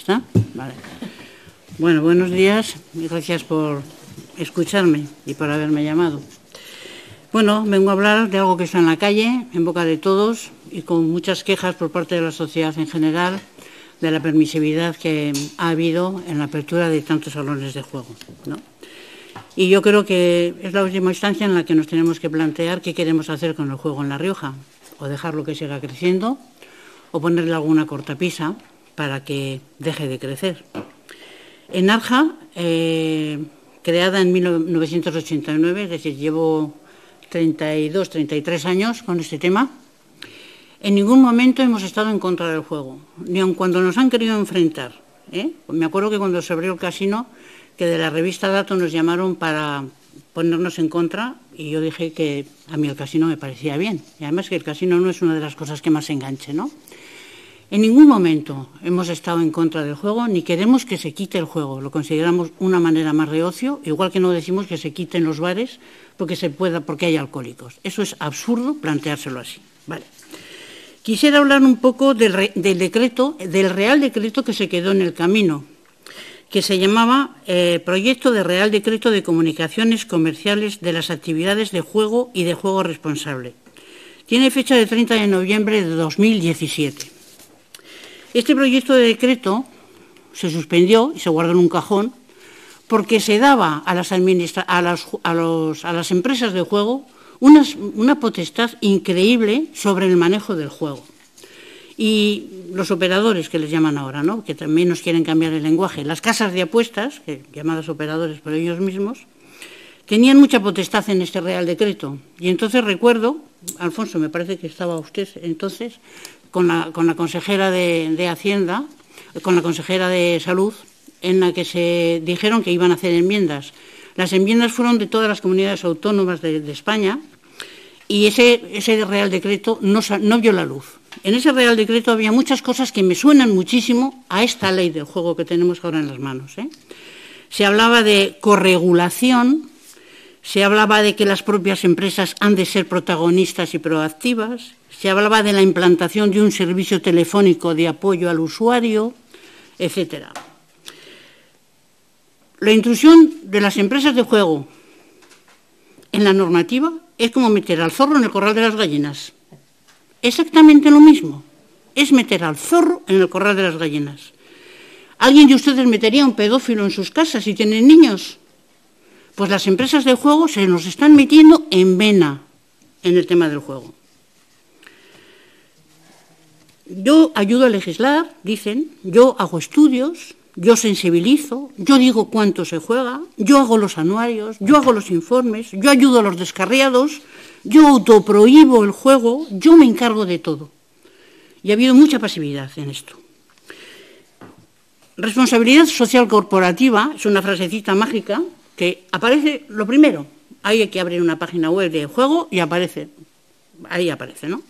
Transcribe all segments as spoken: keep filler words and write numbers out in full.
¿Está? Vale. Bueno, buenos días y gracias por escucharme y por haberme llamado. Bueno, vengo a hablar de algo que está en la calle, en boca de todos y con muchas quejas por parte de la sociedad en general de la permisividad que ha habido en la apertura de tantos salones de juego, ¿no? Y yo creo que es la última instancia en la que nos tenemos que plantear qué queremos hacer con el juego en La Rioja, o dejarlo que siga creciendo, o ponerle alguna cortapisa para que deje de crecer. En Arja, eh, creada en mil novecientos ochenta y nueve, es decir, llevo treinta y dos, treinta y tres años con este tema, en ningún momento hemos estado en contra del juego, ni aun cuando nos han querido enfrentar, ¿eh? Me acuerdo que cuando se abrió el casino, que de la revista Dato nos llamaron para ponernos en contra y yo dije que a mí el casino me parecía bien. Y además que el casino no es una de las cosas que más enganche, ¿no? En ningún momento hemos estado en contra del juego ni queremos que se quite el juego. Lo consideramos una manera más de ocio, igual que no decimos que se quiten los bares porque se pueda, porque hay alcohólicos. Eso es absurdo planteárselo así. Vale. Quisiera hablar un poco del, re, del decreto, del Real Decreto que se quedó en el camino, que se llamaba eh, Proyecto de Real Decreto de Comunicaciones Comerciales de las Actividades de Juego y de Juego Responsable. Tiene fecha de treinta de noviembre de dos mil diecisiete. Este proyecto de decreto se suspendió y se guardó en un cajón porque se daba a las, administra a las, a los, a las empresas de juego una, una potestad increíble sobre el manejo del juego. Y los operadores, que les llaman ahora, ¿no?, que también nos quieren cambiar el lenguaje, las casas de apuestas, que, llamadas operadores por ellos mismos, tenían mucha potestad en este Real Decreto. Y entonces recuerdo, Alfonso, me parece que estaba usted entonces, con la, con la consejera de, de Hacienda, con la consejera de Salud, en la que se dijeron que iban a hacer enmiendas. Las enmiendas fueron de todas las comunidades autónomas de, de España y ese, ese Real Decreto no, no vio la luz. En ese Real Decreto había muchas cosas que me suenan muchísimo a esta ley del juego que tenemos ahora en las manos, ¿eh? Se hablaba de corregulación, se hablaba de que las propias empresas han de ser protagonistas y proactivas, se hablaba de la implantación de un servicio telefónico de apoyo al usuario, etcétera. La intrusión de las empresas de juego en la normativa es como meter al zorro en el corral de las gallinas. Exactamente lo mismo. Es meter al zorro en el corral de las gallinas. ¿Alguien de ustedes metería un pedófilo en sus casas si tienen niños? Pues las empresas de juego se nos están metiendo en vena en el tema del juego. Yo ayudo a legislar, dicen, yo hago estudios, yo sensibilizo, yo digo cuánto se juega, yo hago los anuarios, yo hago los informes, yo ayudo a los descarriados, yo autoprohíbo el juego, yo me encargo de todo. Y ha habido mucha pasividad en esto. Responsabilidad social corporativa es una frasecita mágica que aparece lo primero. Hay que abrir una página web de juego y aparece. Ahí aparece, ¿no?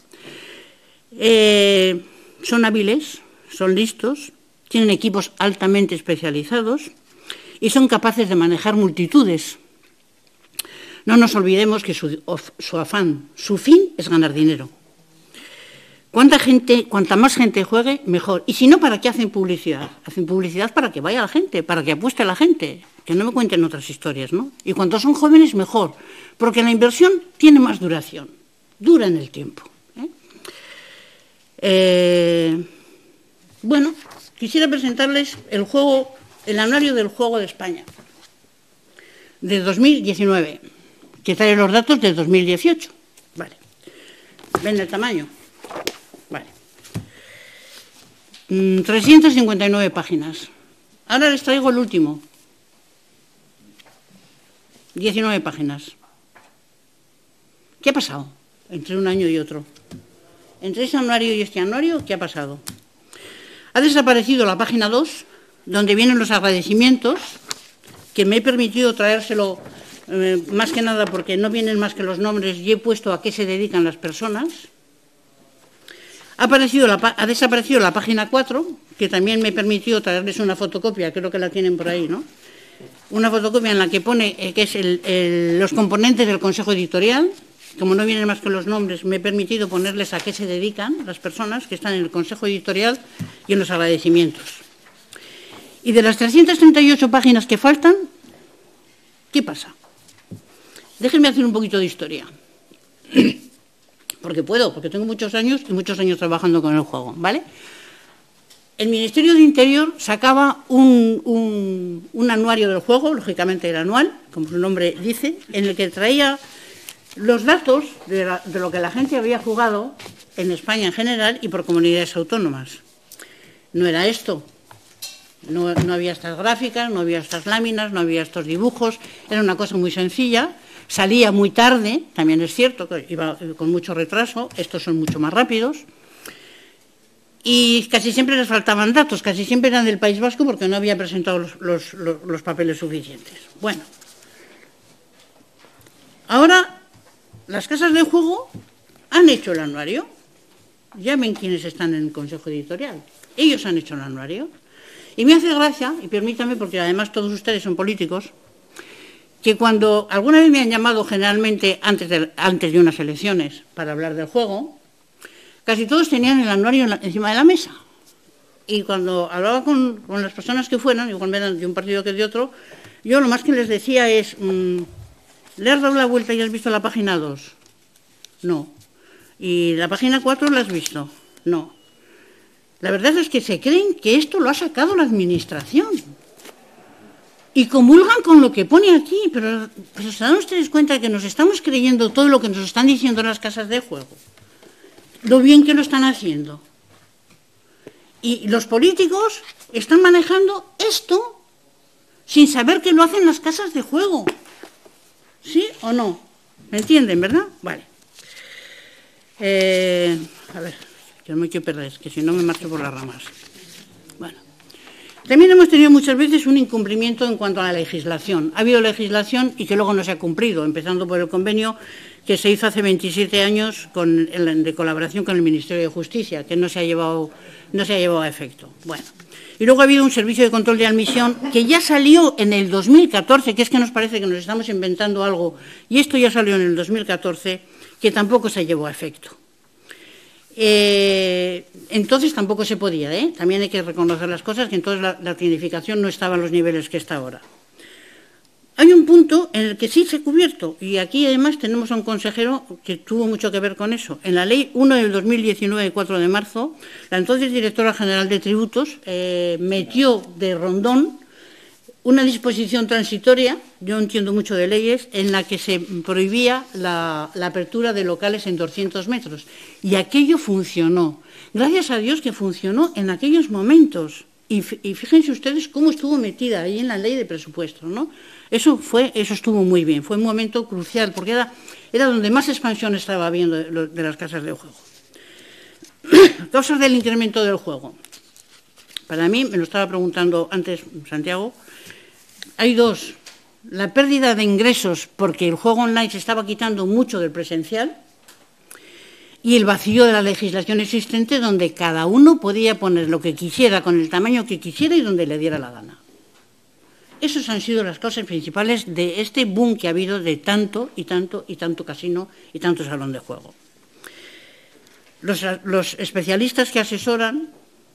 Eh, son hábiles, son listos, tienen equipos altamente especializados y son capaces de manejar multitudes. No nos olvidemos que su, su afán, su fin es ganar dinero. Cuánta gente, cuanta más gente juegue, mejor. Y si no, ¿para qué hacen publicidad? Hacen publicidad para que vaya la gente, para que apueste la gente, que no me cuenten otras historias, ¿no? Y cuanto son jóvenes, mejor, porque la inversión tiene más duración, dura en el tiempo. ¿eh? Eh, bueno, quisiera presentarles el juego, el anuario del juego de España, de dos mil diecinueve. Que trae los datos de dos mil dieciocho. Vale. ¿Ven el tamaño? Vale. Mm, trescientas cincuenta y nueve páginas. Ahora les traigo el último. diecinueve páginas. ¿Qué ha pasado entre un año y otro? Entre ese anuario y este anuario, ¿qué ha pasado? Ha desaparecido la página dos, donde vienen los agradecimientos, que me he permitido traérselo Eh, más que nada porque no vienen más que los nombres y he puesto a qué se dedican las personas. Ha, aparecido la, ha desaparecido la página cuatro, que también me he permitido traerles una fotocopia, creo que la tienen por ahí, ¿no? Una fotocopia en la que pone eh, que es el, el, los componentes del Consejo Editorial. Como no vienen más que los nombres, me he permitido ponerles a qué se dedican las personas que están en el Consejo Editorial y en los agradecimientos. Y de las trescientas treinta y ocho páginas que faltan, ¿qué pasa? Déjenme hacer un poquito de historia. Porque puedo, porque tengo muchos años y muchos años trabajando con el juego, ¿vale? El Ministerio de Interior sacaba un, un, un anuario del juego, lógicamente era anual, como su nombre dice, en el que traía los datos de, la, de lo que la gente había jugado en España en general y por comunidades autónomas. No era esto, no, no había estas gráficas, no había estas láminas, no había estos dibujos, era una cosa muy sencilla, salía muy tarde, también es cierto que iba con mucho retraso, estos son mucho más rápidos, y casi siempre les faltaban datos, casi siempre eran del País Vasco porque no había presentado los, los, los, los papeles suficientes. Bueno, ahora las casas de juego han hecho el anuario. Ya ven quiénes están en el Consejo Editorial. Ellos han hecho el anuario. Y me hace gracia, y permítame, porque además todos ustedes son políticos, que cuando alguna vez me han llamado generalmente antes de, antes de unas elecciones para hablar del juego, casi todos tenían el anuario encima de la mesa. Y cuando hablaba con, con las personas que fueran, igual eran de un partido que de otro, yo lo más que les decía es, mmm, ¿le has dado la vuelta y has visto la página dos? No. ¿Y la página cuatro la has visto? No. La verdad es que se creen que esto lo ha sacado la Administración. Y comulgan con lo que pone aquí, pero, pero ¿se dan ustedes cuenta de que nos estamos creyendo todo lo que nos están diciendo las casas de juego? Lo bien que lo están haciendo. Y los políticos están manejando esto sin saber que lo hacen las casas de juego. ¿Sí o no? ¿Me entienden, verdad? Vale. Eh, a ver, que no me quiero perder, que si no me marcho por las ramas. Bueno. También hemos tenido muchas veces un incumplimiento en cuanto a la legislación. Ha habido legislación y que luego no se ha cumplido, empezando por el convenio que se hizo hace veintisiete años con el, de colaboración con el Ministerio de Justicia, que no se ha llevado, no se ha llevado a efecto. Bueno. Y luego ha habido un servicio de control de admisión que ya salió en el dos mil catorce, que es que nos parece que nos estamos inventando algo, y esto ya salió en el dos mil catorce, que tampoco se llevó a efecto. Eh, entonces tampoco se podía, ¿eh? También hay que reconocer las cosas, que entonces la, la tecnificación no estaba en los niveles que está ahora. Hay un punto en el que sí se ha cubierto, y aquí además tenemos a un consejero que tuvo mucho que ver con eso. En la Ley uno del dos mil diecinueve, cuatro de marzo, la entonces Directora General de Tributos eh, metió de rondón una disposición transitoria, yo entiendo mucho de leyes, en la que se prohibía la, la apertura de locales en doscientos metros. Y aquello funcionó. Gracias a Dios que funcionó en aquellos momentos. Y, y fíjense ustedes cómo estuvo metida ahí en la ley de presupuestos, ¿no? Eso, fue, eso estuvo muy bien, fue un momento crucial, porque era, era donde más expansión estaba habiendo de, de las casas de juego. Causas del incremento del juego. Para mí, me lo estaba preguntando antes Santiago, hay dos. La pérdida de ingresos porque el juego online se estaba quitando mucho del presencial y el vacío de la legislación existente donde cada uno podía poner lo que quisiera con el tamaño que quisiera y donde le diera la gana. Esas han sido las causas principales de este boom que ha habido de tanto y tanto y tanto casino y tanto salón de juego. Los, los especialistas que asesoran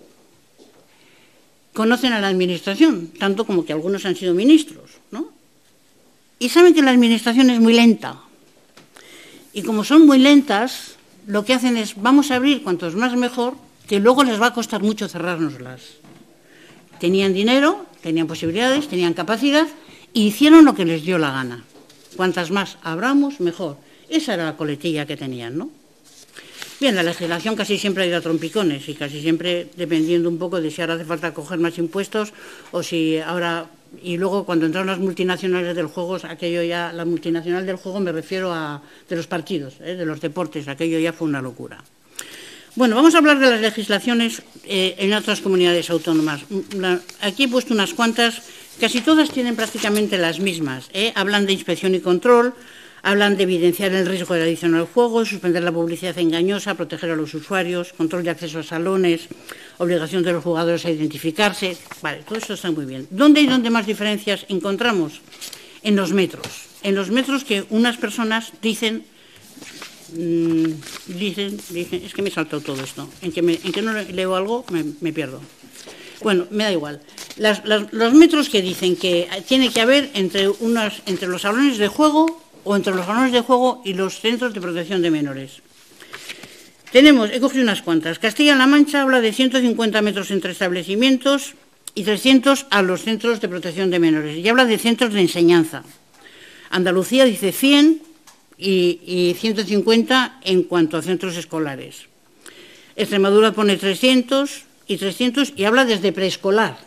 conocen a la Administración, tanto como que algunos han sido ministros, ¿no? Y saben que la Administración es muy lenta. Y como son muy lentas, lo que hacen es, vamos a abrir cuantos más mejor, que luego les va a costar mucho cerrárnoslas. Tenían dinero, tenían posibilidades, tenían capacidad, y hicieron lo que les dio la gana. Cuantas más abramos, mejor. Esa era la coletilla que tenían, ¿no? Bien, la legislación casi siempre ha ido a trompicones y casi siempre dependiendo un poco de si ahora hace falta coger más impuestos o si ahora... Y luego cuando entraron las multinacionales del juego, aquello ya, la multinacional del juego me refiero a de los partidos, ¿eh? De los deportes, aquello ya fue una locura. Bueno, vamos a hablar de las legislaciones eh, en otras comunidades autónomas. La, aquí he puesto unas cuantas, casi todas tienen prácticamente las mismas, ¿eh? Hablan de inspección y control, hablan de evidenciar el riesgo de adicción al juego, suspender la publicidad engañosa, proteger a los usuarios, control de acceso a salones, obligación de los jugadores a identificarse. Vale, todo esto está muy bien. ¿Dónde y dónde más diferencias encontramos? En los metros. En los metros que unas personas dicen, mmm, dicen, dicen, es que me he saltado todo esto, en que, me, en que no leo algo me, me pierdo. Bueno, me da igual. Las, las, los metros que dicen que tiene que haber entre, unas, entre los salones de juego o entre los salones de juego y los centros de protección de menores. Tenemos, he cogido unas cuantas. Castilla-La Mancha habla de ciento cincuenta metros entre establecimientos y trescientos a los centros de protección de menores. Y habla de centros de enseñanza. Andalucía dice cien y, y ciento cincuenta en cuanto a centros escolares. Extremadura pone trescientos y trescientos y habla desde preescolar.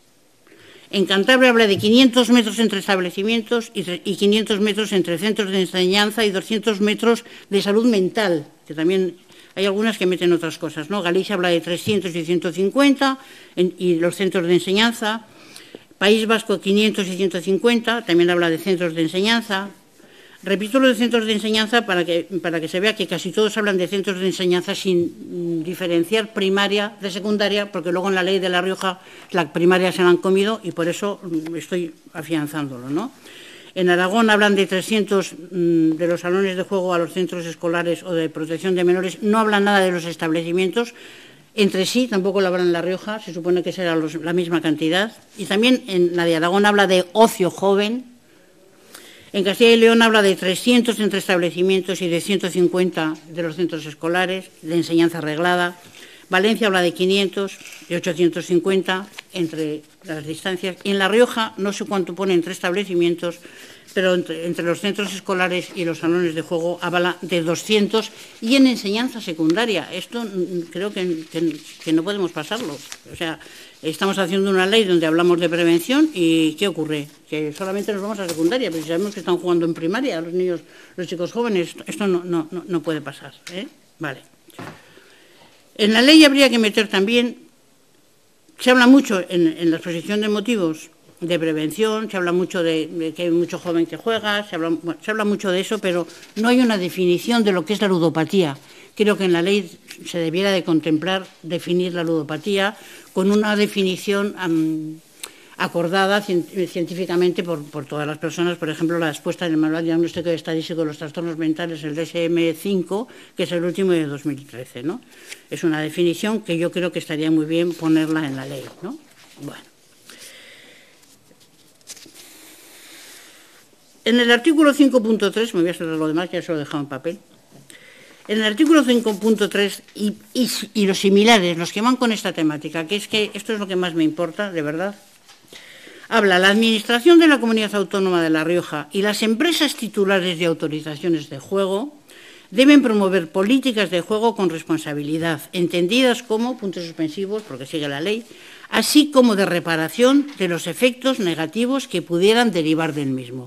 En Cantabria habla de quinientos metros entre establecimientos y, y quinientos metros entre centros de enseñanza y doscientos metros de salud mental, que también hay algunas que meten otras cosas, ¿no? Galicia habla de trescientos y ciento cincuenta en, y los centros de enseñanza. País Vasco quinientos y ciento cincuenta, también habla de centros de enseñanza. Repito lo de centros de enseñanza para que, para que se vea que casi todos hablan de centros de enseñanza sin mm, diferenciar primaria de secundaria, porque luego en la ley de La Rioja la primaria se la han comido y por eso mm, estoy afianzándolo, ¿no? En Aragón hablan de trescientos mm, de los salones de juego a los centros escolares o de protección de menores, no hablan nada de los establecimientos, entre sí tampoco lo hablan en La Rioja, se supone que será los, la misma cantidad, y también en la de Aragón habla de ocio joven. En Castilla y León habla de trescientos entre establecimientos y de ciento cincuenta de los centros escolares de enseñanza reglada. Valencia habla de quinientos y ochocientos cincuenta entre las distancias. Y en La Rioja no sé cuánto pone entre establecimientos, pero entre, entre los centros escolares y los salones de juego habla de doscientos y en enseñanza secundaria. Esto creo que, que, que no podemos pasarlo. O sea, estamos haciendo una ley donde hablamos de prevención y ¿qué ocurre? Que solamente nos vamos a secundaria, pero si sabemos que están jugando en primaria los niños, los chicos jóvenes, esto no, no, no puede pasar, ¿eh? Vale. En la ley habría que meter también, se habla mucho en, en la exposición de motivos de prevención, se habla mucho de, de que hay mucho joven que juega, se habla, bueno, se habla mucho de eso, pero no hay una definición de lo que es la ludopatía. Creo que en la ley se debiera de contemplar definir la ludopatía con una definición um, acordada científicamente por, por todas las personas. Por ejemplo, la expuesta en el Manual Diagnóstico y Estadístico de los Trastornos Mentales, el D S M cinco, que es el último de dos mil trece, ¿no? Es una definición que yo creo que estaría muy bien ponerla en la ley, ¿no? Bueno. En el artículo cinco punto tres, me voy a hacer lo demás, ya se lo he dejado en papel. En el artículo cinco punto tres y, y, y los similares, los que van con esta temática, que es que esto es lo que más me importa, de verdad, habla la Administración de la Comunidad Autónoma de La Rioja y las empresas titulares de autorizaciones de juego deben promover políticas de juego con responsabilidad, entendidas como puntos suspensivos, porque sigue la ley, así como de reparación de los efectos negativos que pudieran derivar del mismo.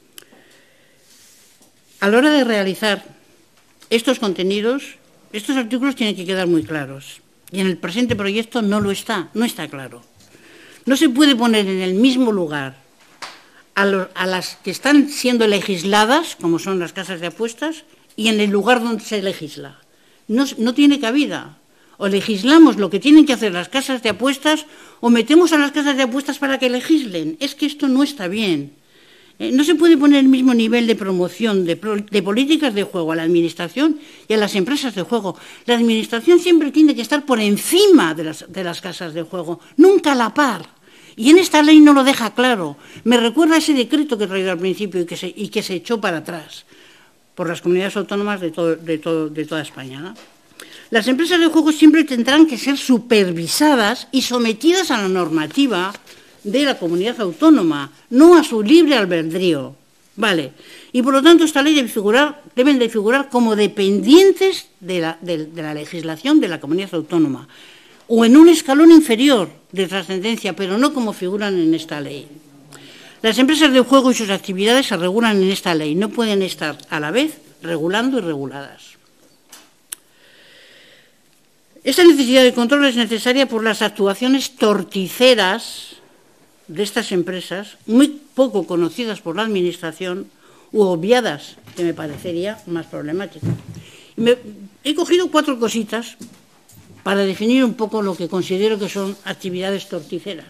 A la hora de realizar estos contenidos, estos artículos tienen que quedar muy claros. Y en el presente proyecto no lo está, no está claro. No se puede poner en el mismo lugar a, lo, a las que están siendo legisladas, como son las casas de apuestas, y en el lugar donde se legisla. No, no tiene cabida. O legislamos lo que tienen que hacer las casas de apuestas o metemos a las casas de apuestas para que legislen. Es que esto no está bien. Eh, no se puede poner el mismo nivel de promoción de, de políticas de juego a la Administración y a las empresas de juego. La Administración siempre tiene que estar por encima de las, de las casas de juego, nunca a la par. Y en esta ley no lo deja claro. Me recuerda a ese decreto que he traído al principio y que se, y que se echó para atrás por las comunidades autónomas de, todo, de, todo, de toda España, ¿no? Las empresas de juego siempre tendrán que ser supervisadas y sometidas a la normativa de la comunidad autónoma, no a su libre albedrío. Vale. Y por lo tanto esta ley debe figurar, deben de figurar como dependientes de la, de, de la legislación de la comunidad autónoma o en un escalón inferior de trascendencia, pero no como figuran en esta ley. Las empresas de juego y sus actividades se regulan en esta ley, no pueden estar a la vez regulando y reguladas. Esta necesidad de control es necesaria por las actuaciones torticeras de estas empresas, muy poco conocidas por la Administración u obviadas, que me parecería más problemático. Me, he cogido cuatro cositas para definir un poco lo que considero que son actividades torticeras.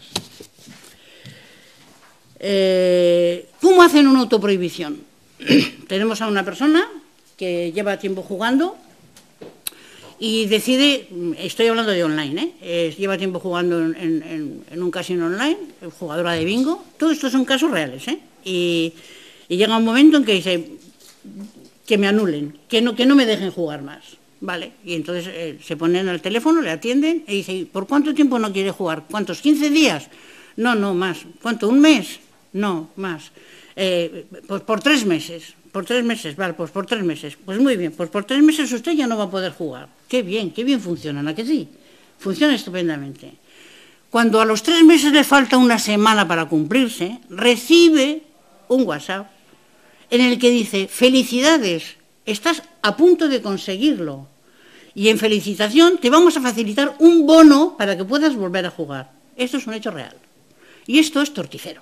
Eh, ¿Cómo hacen una autoprohibición? Tenemos a una persona que lleva tiempo jugando y decide, estoy hablando de online, ¿eh? Eh, lleva tiempo jugando en, en, en un casino online, jugadora de bingo, todo esto son casos reales, ¿eh? Y, y llega un momento en que dice que me anulen, que no, que no me dejen jugar más, ¿vale? Y entonces eh, se ponen al teléfono, le atienden y dice, ¿por cuánto tiempo no quiere jugar? ¿Cuántos? ¿quince días? No, no, más. ¿Cuánto? ¿Un mes? No, más. Eh, pues por tres meses. Por tres meses, vale, pues por tres meses. Pues muy bien, pues por tres meses usted ya no va a poder jugar. Qué bien, qué bien funcionan, ¿a que sí? Funciona estupendamente. Cuando a los tres meses le falta una semana para cumplirse, recibe un WhatsApp en el que dice, felicidades, estás a punto de conseguirlo. Y en felicitación te vamos a facilitar un bono para que puedas volver a jugar. Esto es un hecho real. Y esto es torticero.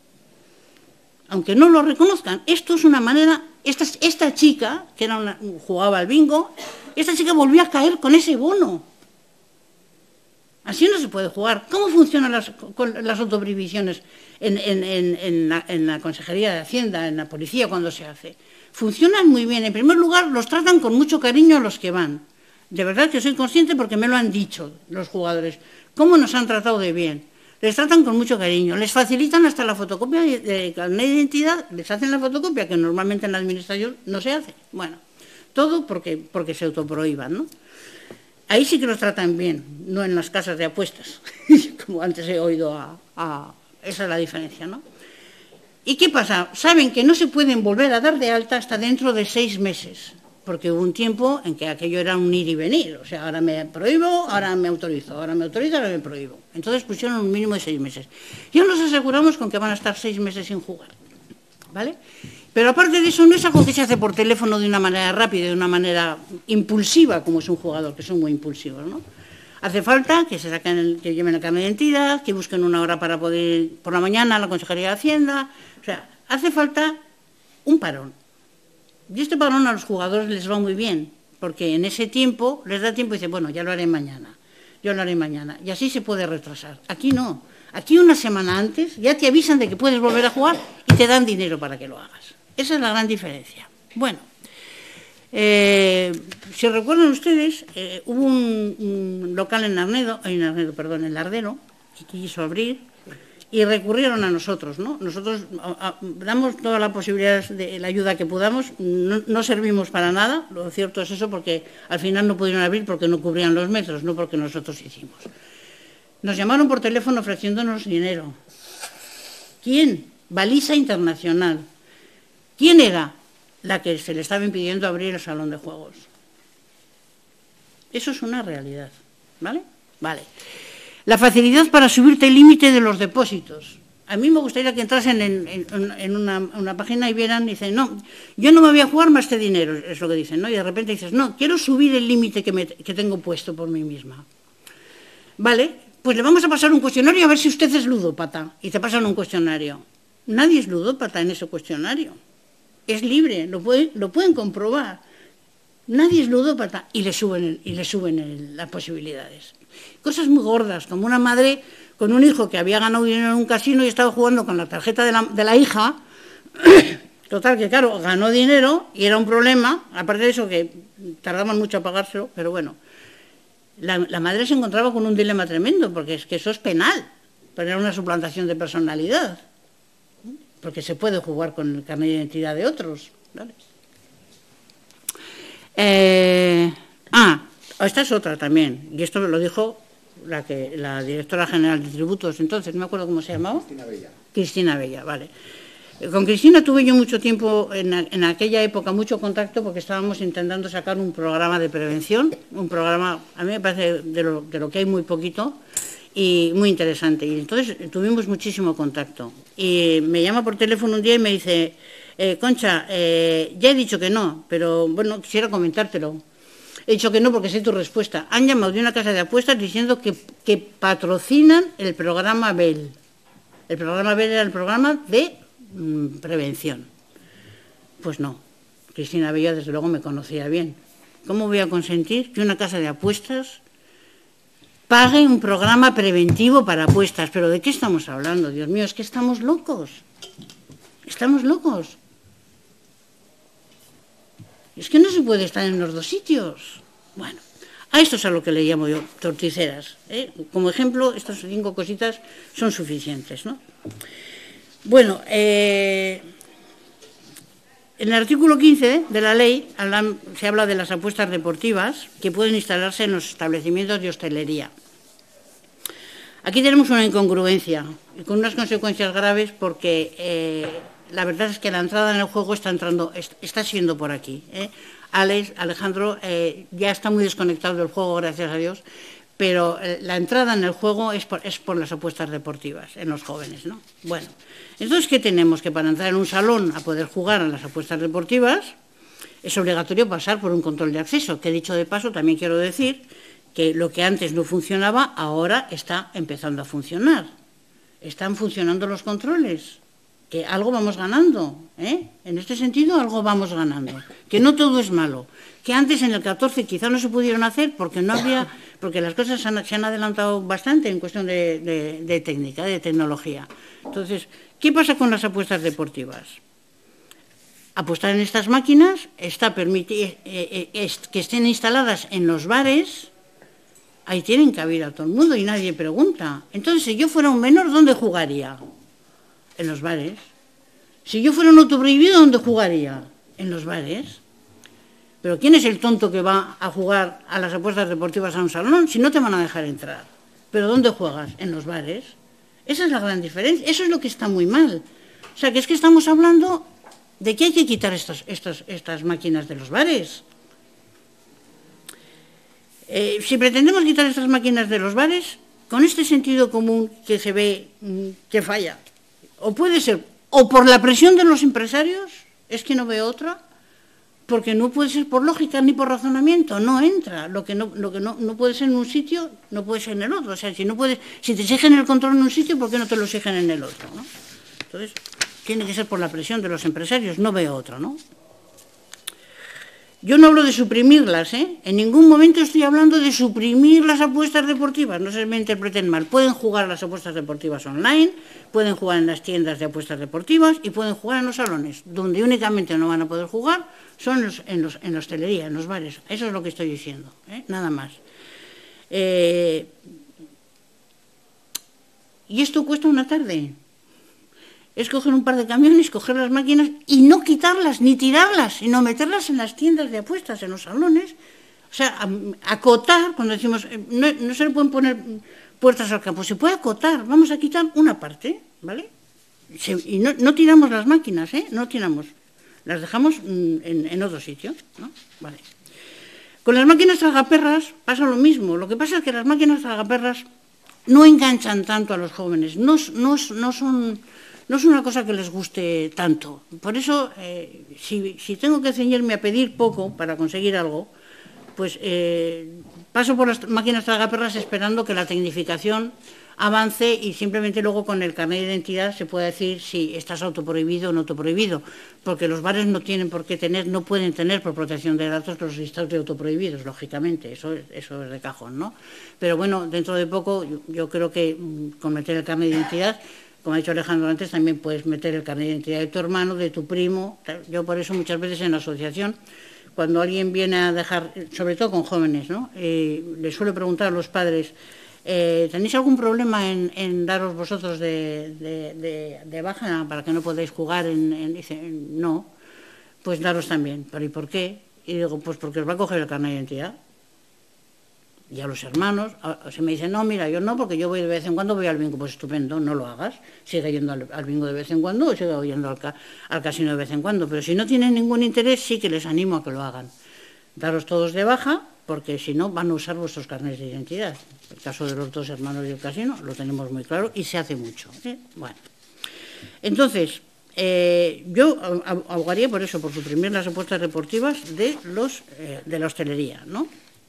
Aunque no lo reconozcan, esto es una manera, esta, esta chica, que era una, jugaba al bingo, esta chica volvió a caer con ese bono. Así no se puede jugar. ¿Cómo funcionan las, con las autoprevisiones en, en, en, en, la, en la Consejería de Hacienda, en la Policía, cuando se hace? Funcionan muy bien. En primer lugar, los tratan con mucho cariño a los que van. De verdad que soy consciente porque me lo han dicho los jugadores. ¿Cómo nos han tratado de bien? Les tratan con mucho cariño, les facilitan hasta la fotocopia de carnet de identidad, les hacen la fotocopia, que normalmente en la administración no se hace. Bueno, todo porque, porque se autoprohíban, ¿no? Ahí sí que los tratan bien, no en las casas de apuestas, como antes he oído a, a... Esa es la diferencia, ¿no? ¿Y qué pasa? Saben que no se pueden volver a dar de alta hasta dentro de seis meses. Porque hubo un tiempo en que aquello era un ir y venir, o sea, ahora me prohíbo, ahora me autorizo, ahora me autorizo, ahora me prohíbo. Entonces pusieron un mínimo de seis meses. Ya nos aseguramos con que van a estar seis meses sin jugar, ¿vale? Pero aparte de eso, no es algo que se hace por teléfono de una manera rápida, de una manera impulsiva, como es un jugador, que son muy impulsivos, ¿no? Hace falta que se saquen el, que lleven el carnet de identidad, que busquen una hora para poder ir por la mañana a la Consejería de Hacienda, o sea, hace falta un parón. Y este parón a los jugadores les va muy bien, porque en ese tiempo les da tiempo y dicen, bueno, ya lo haré mañana, yo lo haré mañana, y así se puede retrasar. Aquí no, aquí una semana antes ya te avisan de que puedes volver a jugar y te dan dinero para que lo hagas. Esa es la gran diferencia. Bueno, eh, si recuerdan ustedes, eh, hubo un, un local en Arnedo, en Arnedo, perdón, en Lardero, que quiso abrir, y recurrieron a nosotros, ¿no? Nosotros a, a, damos toda la posibilidad de la ayuda que podamos, no, no servimos para nada, lo cierto es eso, porque al final no pudieron abrir porque no cubrían los metros, no porque nosotros hicimos. Nos llamaron por teléfono ofreciéndonos dinero. ¿Quién? Baliza Internacional. ¿Quién era? La que se le estaba impidiendo abrir el salón de juegos. Eso es una realidad, ¿vale? Vale. La facilidad para subirte el límite de los depósitos. A mí me gustaría que entrasen en, en, en una, una página y vieran y dicen, no, yo no me voy a jugar más este dinero, es lo que dicen, ¿no? Y de repente dices, no, quiero subir el límite que, me, que tengo puesto por mí misma. Vale, pues le vamos a pasar un cuestionario a ver si usted es ludópata. Y te pasan un cuestionario. Nadie es ludópata en ese cuestionario. Es libre, lo, puede, lo pueden comprobar. Nadie es ludópata y le suben, el, y le suben el, las posibilidades. Cosas muy gordas, como una madre con un hijo que había ganado dinero en un casino y estaba jugando con la tarjeta de la, de la hija. Total, que claro, ganó dinero y era un problema, aparte de eso que tardaban mucho a pagárselo, pero bueno. La, la madre se encontraba con un dilema tremendo, porque es que eso es penal, pero era una suplantación de personalidad, porque se puede jugar con el carnet de identidad de otros, ¿vale? Eh, ah, esta es otra también, y esto lo dijo la, que, la directora general de tributos, entonces, no me acuerdo cómo se llamaba. Cristina Bella. Cristina Bella, vale. Con Cristina tuve yo mucho tiempo, en, en aquella época, mucho contacto, porque estábamos intentando sacar un programa de prevención, un programa, a mí me parece de lo, de lo que hay muy poquito, y muy interesante. Y entonces tuvimos muchísimo contacto. Y me llama por teléfono un día y me dice, eh, Concha, eh, ya he dicho que no, pero bueno, quisiera comentártelo. He dicho que no porque sé tu respuesta. Han llamado de una casa de apuestas diciendo que, que patrocinan el programa B E L. El programa B E L era el programa de mmm, prevención. Pues no, Cristina Bella desde luego me conocía bien. ¿Cómo voy a consentir que una casa de apuestas pague un programa preventivo para apuestas? ¿Pero de qué estamos hablando? Dios mío, es que estamos locos. Estamos locos. Es que no se puede estar en los dos sitios. Bueno, A esto es a lo que le llamo yo torticeras, ¿eh? Como ejemplo, estas cinco cositas son suficientes, ¿no? Bueno, eh, en el artículo quince de la ley se habla de las apuestas deportivas que pueden instalarse en los establecimientos de hostelería. Aquí tenemos una incongruencia y con unas consecuencias graves porque eh, la verdad es que la entrada en el juego está entrando, está siendo por aquí. ¿eh? Alex, Alejandro eh, ya está muy desconectado del juego, gracias a Dios, pero eh, la entrada en el juego es por, es por las apuestas deportivas en los jóvenes, ¿no? Bueno, entonces, ¿qué tenemos? Que para entrar en un salón a poder jugar a las apuestas deportivas es obligatorio pasar por un control de acceso, que dicho de paso también quiero decir que lo que antes no funcionaba ahora está empezando a funcionar. Están funcionando los controles, que algo vamos ganando, ¿eh? En este sentido algo vamos ganando, que no todo es malo, que antes en el catorce quizá no se pudieron hacer porque no había, porque las cosas se han, se han adelantado bastante en cuestión de, de, de técnica, de tecnología. Entonces, ¿qué pasa con las apuestas deportivas? Apostar en estas máquinas está permitir eh, eh, que estén instaladas en los bares. Ahí tienen cabida a todo el mundo y nadie pregunta. Entonces, si yo fuera un menor, ¿dónde jugaría? En los bares. Si yo fuera un autoprohibido, ¿dónde jugaría? En los bares. Pero ¿quién es el tonto que va a jugar a las apuestas deportivas a un salón si no te van a dejar entrar? ¿Pero dónde juegas? En los bares. Esa es la gran diferencia. Eso es lo que está muy mal. O sea, que es que estamos hablando de que hay que quitar estos, estos, estas máquinas de los bares. Eh, si pretendemos quitar estas máquinas de los bares, con este sentido común que se ve mmm, que falla, o puede ser, o por la presión de los empresarios, es que no veo otra, porque no puede ser por lógica ni por razonamiento, no entra. Lo que no, lo que no, no puede ser en un sitio, no puede ser en el otro. O sea, si no puedes, si te exigen el control en un sitio, ¿por qué no te lo exigen en el otro? ¿no? Entonces, tiene que ser por la presión de los empresarios, no veo otra, ¿no? Yo no hablo de suprimirlas, ¿eh? En ningún momento estoy hablando de suprimir las apuestas deportivas, no se me interpreten mal. Pueden jugar las apuestas deportivas online, pueden jugar en las tiendas de apuestas deportivas y pueden jugar en los salones. Donde únicamente no van a poder jugar son los, en, los, en la hostelería, en los bares. Eso es lo que estoy diciendo, ¿eh? Nada más. Eh, y esto cuesta una tarde. Es coger un par de camiones, coger las máquinas y no quitarlas ni tirarlas, sino meterlas en las tiendas de apuestas, en los salones. O sea, acotar, cuando decimos, no, no se le pueden poner puertas al campo, se puede acotar, vamos a quitar una parte, ¿vale? Se, y no, no tiramos las máquinas, ¿eh? No tiramos, las dejamos en, en otro sitio, ¿no? Vale. Con las máquinas tragaperras pasa lo mismo, lo que pasa es que las máquinas tragaperras no enganchan tanto a los jóvenes, no, no, no son... No es una cosa que les guste tanto. Por eso, eh, si, si tengo que ceñirme a pedir poco para conseguir algo, pues eh, paso por las máquinas tragaperras esperando que la tecnificación avance y simplemente luego con el carnet de identidad se pueda decir si estás autoprohibido o no autoprohibido, porque los bares no tienen por qué tener, no pueden tener por protección de datos los listados de autoprohibidos, lógicamente, eso, eso es de cajón, ¿no? Pero bueno, dentro de poco yo, yo creo que con meter el carnet de identidad, como ha dicho Alejandro antes, también puedes meter el carnet de identidad de tu hermano, de tu primo. Yo por eso muchas veces en la asociación, cuando alguien viene a dejar, sobre todo con jóvenes, ¿no? Eh, les suelo preguntar a los padres, eh, ¿tenéis algún problema en, en daros vosotros de, de, de, de baja para que no podáis jugar? En, en, dicen, no, pues daros también. ¿Pero y por qué? Y digo, pues porque os va a coger el carnet de identidad. Y a los hermanos, se me dicen, no, mira, yo no, porque yo voy de vez en cuando, voy al bingo. Pues estupendo, no lo hagas. Sigue yendo al, al bingo de vez en cuando o sigue yendo al, ca, al casino de vez en cuando. Pero si no tienen ningún interés, sí que les animo a que lo hagan. Daros todos de baja, porque si no van a usar vuestros carnets de identidad. El caso de los dos hermanos del casino lo tenemos muy claro y se hace mucho. ¿eh? Bueno, entonces, eh, yo abogaría por eso, por suprimir las apuestas deportivas de, los, eh, de la hostelería, ¿no?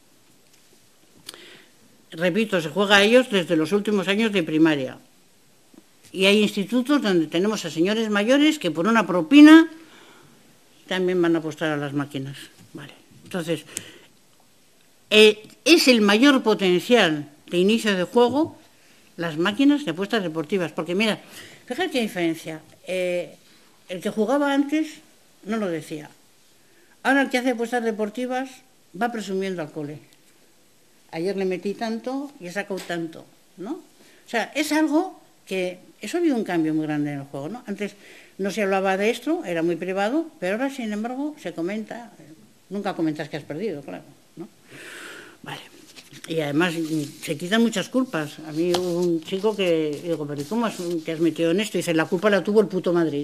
Repito, se juega a ellos desde los últimos años de primaria. Y hay institutos donde tenemos a señores mayores que por una propina también van a apostar a las máquinas. Vale. Entonces, eh, es el mayor potencial de inicio de juego las máquinas de apuestas deportivas. Porque mira, fíjate qué diferencia. Eh, el que jugaba antes no lo decía. Ahora el que hace apuestas deportivas va presumiendo al cole. ayer le metí tanto y he sacado tanto, ¿no? O sea, es algo que, eso ha habido un cambio muy grande en el juego, ¿no? Antes no se hablaba de esto, era muy privado, pero ahora, sin embargo, se comenta, nunca comentas que has perdido, claro, ¿no? Vale. Y además se quitan muchas culpas. A mí hubo un chico que, digo, pero ¿y cómo has, te has metido en esto? Y dice, la culpa la tuvo el puto Madrid.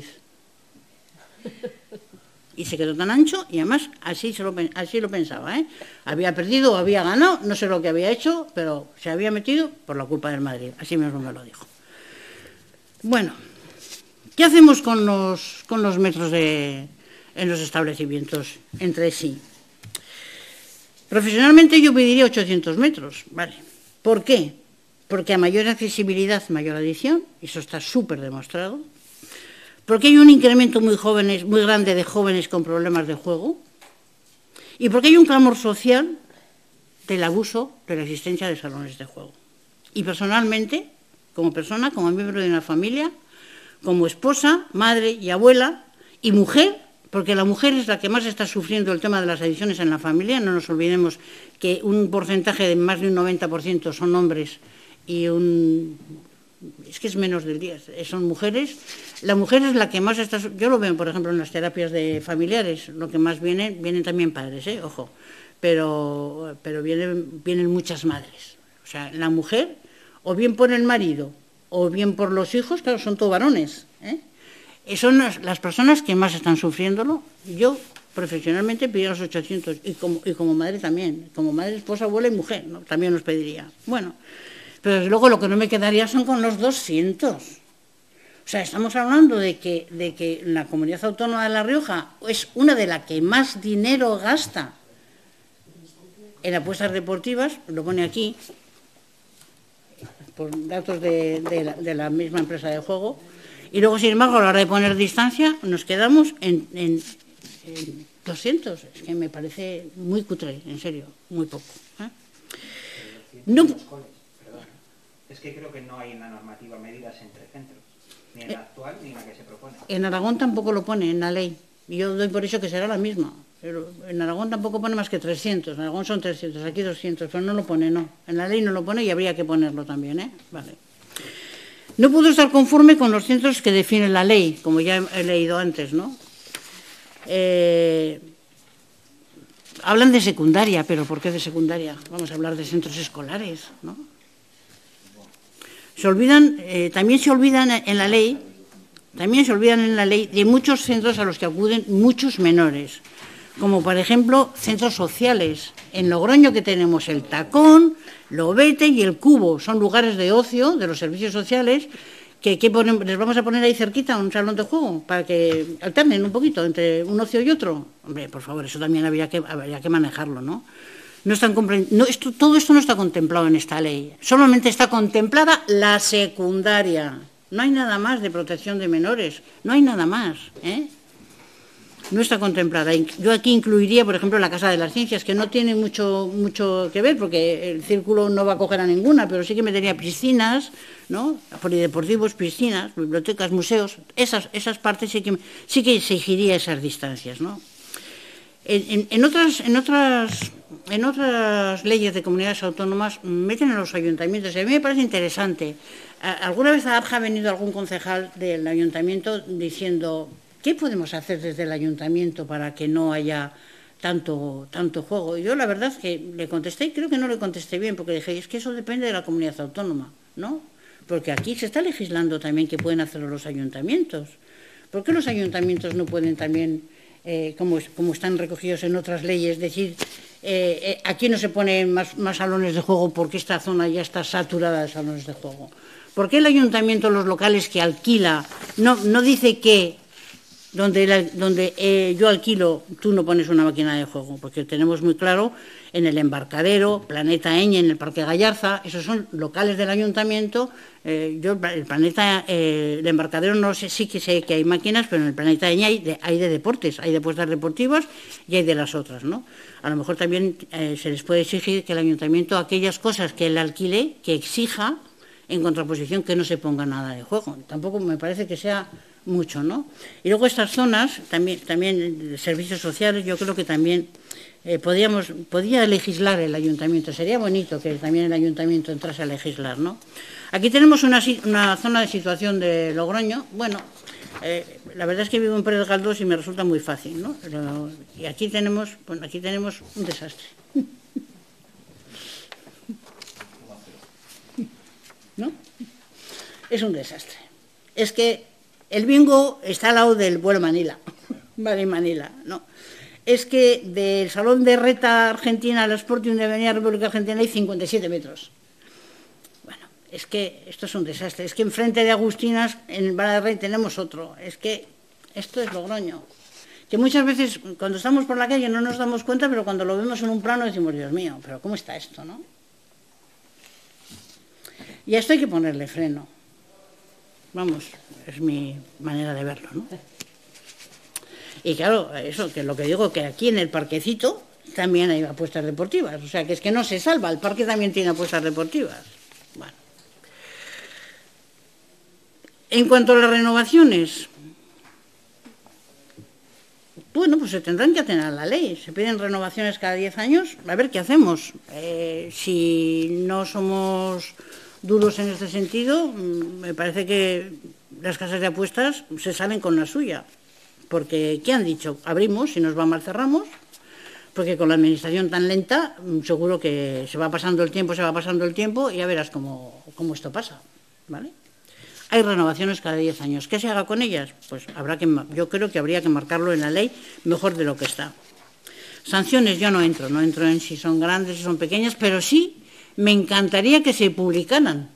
Y se quedó tan ancho y además así, se lo, así lo pensaba, ¿eh? Había perdido o había ganado, no sé lo que había hecho, pero se había metido por la culpa del Madrid. Así mismo me lo dijo. Bueno, ¿qué hacemos con los, con los metros de, en los establecimientos entre sí? Profesionalmente yo pediría ochocientos metros, ¿vale? ¿Por qué? Porque a mayor accesibilidad, mayor adición, eso está súper demostrado. Porque hay un incremento muy, jóvenes, muy grande de jóvenes con problemas de juego. Y porque hay un clamor social del abuso de la existencia de salones de juego. Y personalmente, como persona, como miembro de una familia, como esposa, madre y abuela, y mujer, porque la mujer es la que más está sufriendo el tema de las adicciones en la familia. No nos olvidemos que un porcentaje de más de un noventa por ciento son hombres y un... es que es menos del diez, son mujeres. La mujer es la que más está... Yo lo veo, por ejemplo, en las terapias de familiares, lo que más vienen, vienen también padres, ¿eh? Ojo, pero, pero vienen, vienen muchas madres. O sea, la mujer, o bien por el marido, o bien por los hijos, claro, son todos varones, ¿eh? Son las personas que más están sufriéndolo. Yo, profesionalmente, pediría los ochocientos, y como, y como madre también, como madre, esposa, abuela y mujer, ¿no? También los pediría. Bueno, pero desde luego lo que no me quedaría son con los doscientos. O sea, estamos hablando de que, de que la Comunidad Autónoma de La Rioja es una de las que más dinero gasta en apuestas deportivas, lo pone aquí, por datos de, de, la, de la misma empresa de juego. Y luego, sin embargo, a la hora de poner distancia, nos quedamos en, en, en doscientos. Es que me parece muy cutre, en serio, muy poco, ¿eh? No. Es que creo que no hay en la normativa medidas entre centros, ni en la actual ni en la que se propone. En Aragón tampoco lo pone, en la ley. Y yo doy por eso que será la misma. Pero en Aragón tampoco pone más que trescientos. En Aragón son trescientos, aquí doscientos, pero no lo pone, no. En la ley no lo pone y habría que ponerlo también, ¿eh? Vale. No puedo estar conforme con los centros que define la ley, como ya he leído antes, ¿no? Eh, hablan de secundaria, pero ¿por qué de secundaria? Vamos a hablar de centros escolares, ¿no? Se olvidan, eh, también se olvidan en la ley, también se olvidan en la ley de muchos centros a los que acuden muchos menores, como por ejemplo centros sociales. En Logroño que tenemos el Tacón, Lobete y el Cubo, son lugares de ocio de los servicios sociales que, que ponen, les vamos a poner ahí cerquita un salón de juego para que alternen un poquito entre un ocio y otro. Hombre, por favor, eso también habría que, habría que manejarlo, ¿no? No están no, esto, todo esto no está contemplado en esta ley. Solamente está contemplada la secundaria. No hay nada más de protección de menores. No hay nada más, ¿eh? No está contemplada. Yo aquí incluiría, por ejemplo, la Casa de las Ciencias, que no tiene mucho, mucho que ver, porque el círculo no va a coger a ninguna, pero sí que metería piscinas, ¿no? Polideportivos, piscinas, bibliotecas, museos. Esas, esas partes sí que, sí que exigiría esas distancias, ¿no? En, en, en, otras, en, otras, en otras leyes de comunidades autónomas meten a los ayuntamientos, y a mí me parece interesante. ¿Alguna vez a Arja ha venido algún concejal del ayuntamiento diciendo qué podemos hacer desde el ayuntamiento para que no haya tanto, tanto juego? Yo la verdad es que le contesté, y creo que no le contesté bien, porque dije, es que eso depende de la comunidad autónoma, ¿no? Porque aquí se está legislando también que pueden hacerlo los ayuntamientos. ¿Por qué los ayuntamientos no pueden también... Eh, como, como están recogidos en otras leyes, decir, eh, eh, aquí no se ponen más, más salones de juego porque esta zona ya está saturada de salones de juego? ¿Por qué el ayuntamiento, los locales que alquila, no, no dice que donde, la, donde eh, yo alquilo, tú no pones una máquina de juego? Porque tenemos muy claro en el Embarcadero, Planeta Eñe, en el Parque Gallarza, esos son locales del ayuntamiento. Eh, yo, el Planeta, eh, el Embarcadero no sé, sí que sé que hay máquinas, pero en el Planeta Eñe hay de, hay de deportes, hay de apuestas deportivas y hay de las otras, ¿no? A lo mejor también eh, se les puede exigir que el ayuntamiento, aquellas cosas que él alquile, que exija, en contraposición que no se ponga nada de juego. Tampoco me parece que sea mucho, ¿no? Y luego estas zonas, también, también servicios sociales, yo creo que también eh, podíamos, podía legislar el ayuntamiento. Sería bonito que también el ayuntamiento entrase a legislar, ¿no? Aquí tenemos una, una zona de situación de Logroño. Bueno, eh, la verdad es que vivo en Pérez Galdós y me resulta muy fácil, ¿no? Pero, y aquí tenemos, bueno, aquí tenemos un desastre. ¿No? Es un desastre. Es que el bingo está al lado del vuelo Manila, vale, Manila, ¿no? Es que del Salón de Reta Argentina al Sporting de Avenida República Argentina hay cincuenta y siete metros. Bueno, es que esto es un desastre. Es que enfrente de Agustinas, en Vara del Rey, tenemos otro. Es que esto es Logroño. Que muchas veces, cuando estamos por la calle, no nos damos cuenta, pero cuando lo vemos en un plano decimos, Dios mío, pero ¿cómo está esto, no? Y a esto hay que ponerle freno. Vamos, es mi manera de verlo, ¿no? Y claro, eso, que lo que digo, que aquí en el parquecito también hay apuestas deportivas. O sea, que es que no se salva, el parque también tiene apuestas deportivas. Bueno. En cuanto a las renovaciones, bueno, pues se tendrán que atener a la ley. Se piden renovaciones cada diez años. A ver qué hacemos. Eh, si no somos duros en este sentido, me parece que las casas de apuestas se salen con la suya. Porque, ¿qué han dicho? Abrimos, si nos va mal cerramos, porque con la administración tan lenta, seguro que se va pasando el tiempo, se va pasando el tiempo, y ya verás cómo, cómo esto pasa, ¿vale? Hay renovaciones cada diez años. ¿Qué se haga con ellas? Pues habrá que, yo creo que habría que marcarlo en la ley mejor de lo que está. Sanciones yo no entro, no entro en si son grandes, si son pequeñas, pero sí me encantaría que se publicaran.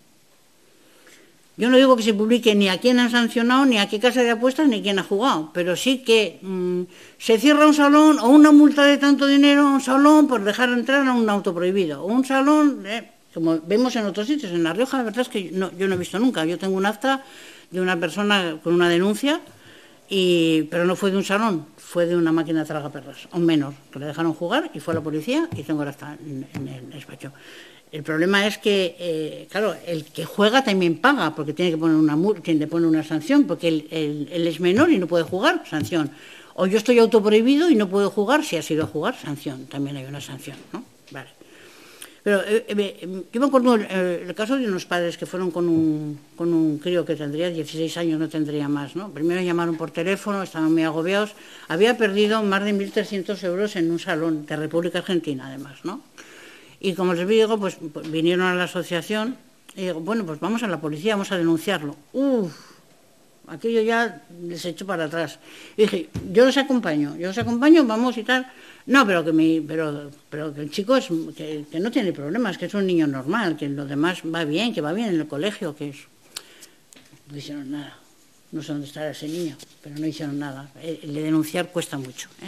Yo no digo que se publique ni a quién han sancionado, ni a qué casa de apuestas, ni quién ha jugado, pero sí que mmm, se cierra un salón o una multa de tanto dinero a un salón por dejar entrar a un auto prohibido, o un salón, eh, como vemos en otros sitios. En La Rioja la verdad es que no, yo no he visto nunca. Yo tengo un acta de una persona con una denuncia, y, pero no fue de un salón, fue de una máquina de tragaperras, a un menor, que le dejaron jugar y fue a la policía y tengo el acta en, en el despacho. El problema es que, eh, claro, el que juega también paga, porque tiene que poner una tiene que poner una sanción, porque él, él, él es menor y no puede jugar, sanción. O yo estoy autoprohibido y no puedo jugar, si has ido a jugar, sanción, también hay una sanción, ¿no? Vale. Pero eh, eh, yo me acuerdo eh, el caso de unos padres que fueron con un, con un crío que tendría dieciséis años, no tendría más, ¿no? Primero llamaron por teléfono, estaban muy agobiados, había perdido más de mil trescientos euros en un salón de República Argentina, además, ¿no? Y como les digo, pues vinieron a la asociación y digo, bueno, pues vamos a la policía, vamos a denunciarlo. Uf, aquello ya les echó para atrás. Y dije, yo los acompaño, yo los acompaño, vamos y tal. No, pero que, mi, pero, pero que el chico es, que, que no tiene problemas, que es un niño normal, que lo demás va bien, que va bien en el colegio, que es... No hicieron nada. No sé dónde estará ese niño, pero no hicieron nada. El de denunciar cuesta mucho, ¿eh?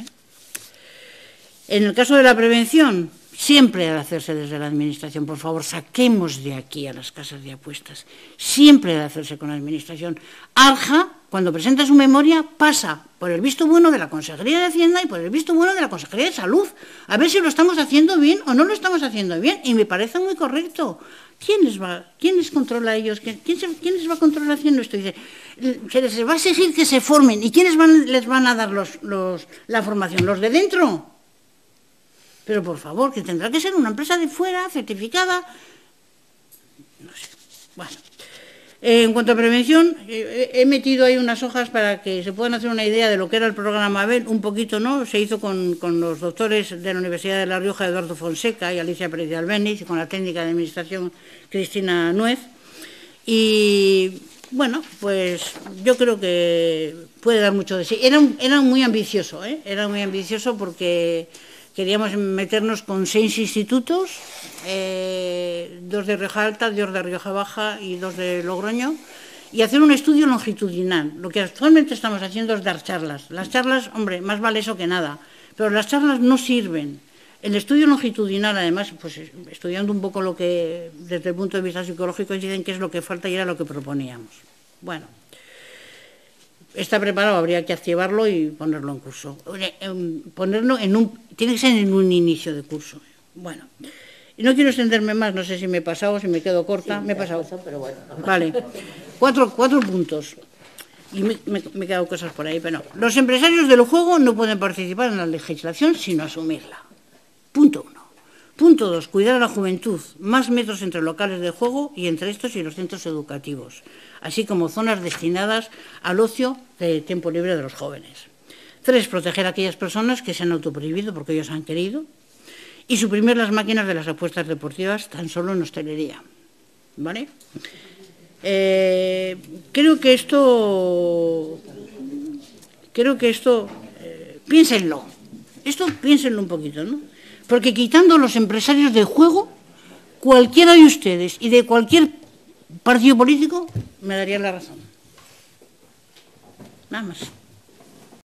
En el caso de la prevención, siempre ha de hacerse desde la administración. Por favor, saquemos de aquí a las casas de apuestas. Siempre ha de hacerse con la administración. Arja, cuando presenta su memoria, pasa por el visto bueno de la Consejería de Hacienda y por el visto bueno de la Consejería de Salud. A ver si lo estamos haciendo bien o no lo estamos haciendo bien. Y me parece muy correcto. ¿Quién les va, quién les controla a ellos? ¿Quién, quién, se, quién les va a controlar haciendo esto? Dice, se les va a exigir que se formen. ¿Y quiénes van, les van a dar los, los, la formación? ¿Los de dentro? Pero, por favor, que tendrá que ser una empresa de fuera, certificada. No sé. Bueno. Eh, en cuanto a prevención, eh, he metido ahí unas hojas para que se puedan hacer una idea de lo que era el programa Abel, un poquito, ¿no? Se hizo con, con los doctores de la Universidad de La Rioja, Eduardo Fonseca y Alicia Pérez de Albéniz, y con la técnica de administración Cristina Nuez. Y, bueno, pues yo creo que puede dar mucho de sí. Era, era muy ambicioso, ¿eh? Era muy ambicioso porque... Queríamos meternos con seis institutos, eh, dos de Rioja Alta, dos de Rioja Baja y dos de Logroño, y hacer un estudio longitudinal. Lo que actualmente estamos haciendo es dar charlas. Las charlas, hombre, más vale eso que nada, pero las charlas no sirven. El estudio longitudinal, además, pues estudiando un poco lo que, desde el punto de vista psicológico, dicen que es lo que falta y era lo que proponíamos. Bueno. Está preparado, habría que activarlo y ponerlo en curso. Ponerlo en un, tiene que ser en un inicio de curso. Bueno, y no quiero extenderme más, no sé si me he pasado, si me quedo corta. Sí, me he pasado, pero bueno. Vale, cuatro, cuatro puntos. Y me, me, me he quedado cosas por ahí, pero no. Los empresarios del juego no pueden participar en la legislación sino asumirla. Punto uno. Punto dos. Cuidar a la juventud. Más metros entre locales de juego y entre estos y los centros educativos, así como zonas destinadas al ocio de tiempo libre de los jóvenes. Tres. Proteger a aquellas personas que se han autoprohibido porque ellos han querido. Y suprimir las máquinas de las apuestas deportivas tan solo en hostelería. ¿Vale? Eh, creo que esto... Creo que esto... Eh, piénsenlo. Esto piénsenlo un poquito, ¿no? Porque quitando los empresarios del juego, cualquiera de ustedes y de cualquier partido político me daría la razón. Nada más.